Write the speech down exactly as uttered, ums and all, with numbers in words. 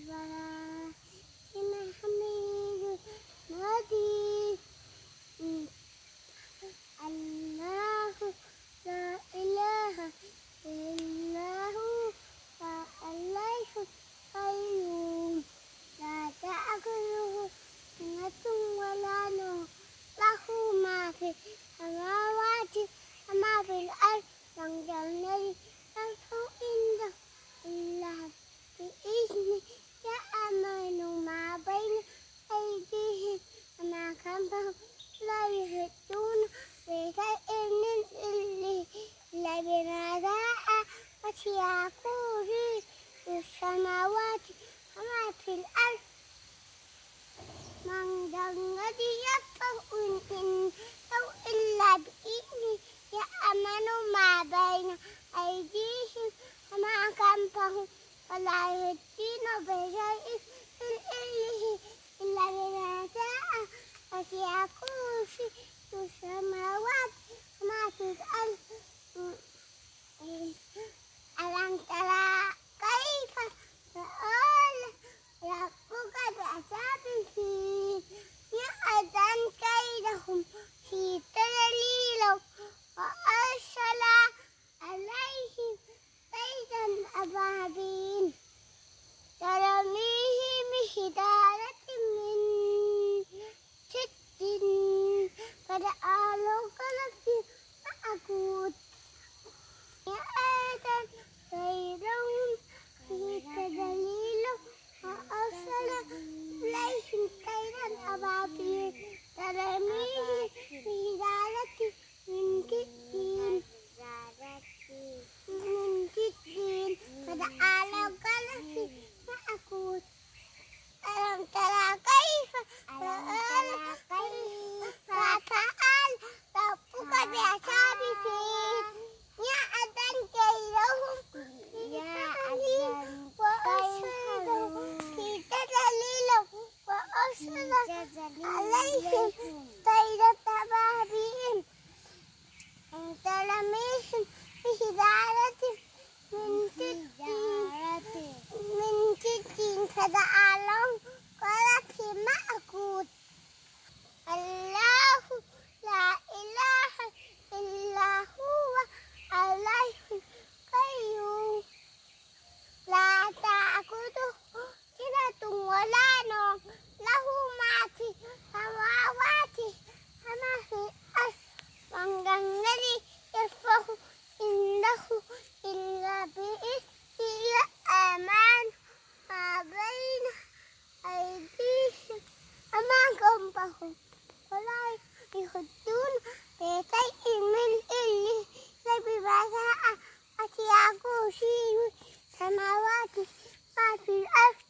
إبراهيم حميد مجيد. الله لا إله إلا هو الحي القيوم لا تأخذه سنة ولا نوم له ما في السماوات وما في الأرض من ذا الذي يشفع عنده إلا بإذنه يعلم ما بين أيديهم وما خلفهم لا يحيطون بشيء من علمه إلا بما شاء وسع كرسيه السماوات وما في الأرض من ذا الذي يشفع عنده إلا بإذنه يعلم ما بين أيديهم وما خلفهم ولا يحيطون بشيء من علمه إلا بما شاء وسع كرسيه السماوات وما في الأرض. ألم ترى كيف فعل ربك بأصحاب الفيل جعل كيدهم في تضليل وأرسل عليهم طيرا أبابيل ترميهم بحجارة من سجيل فجعلهم كعصف مأكول. جعل كيدهم في تضليل وأرسل عليهم طيرا أبابيل ترميهم بحجارة من سجيل من سجيل فجعلهم كعصف مأكول. ألم ترى كيف فعل فعل ربك بأصحاب الفيل جعل كيدهم في تضليل وأرسل عليهم طيرا أبابيل ترميهم بحجارة من سجيل فجعلهم كعصف مأكول. الله لا إله إلا هو الحي القيوم لا تأخذه سنة ولا نوم له ما في السماوات وما في الأرض من ذا الذي يشفع عنده إلا بإذنه يعلم ما بين أيديهم وما خلفهم ولا يحيطون بشيء من علمه إلا بما شاء وسع كرسيه السماوات وما في الأرض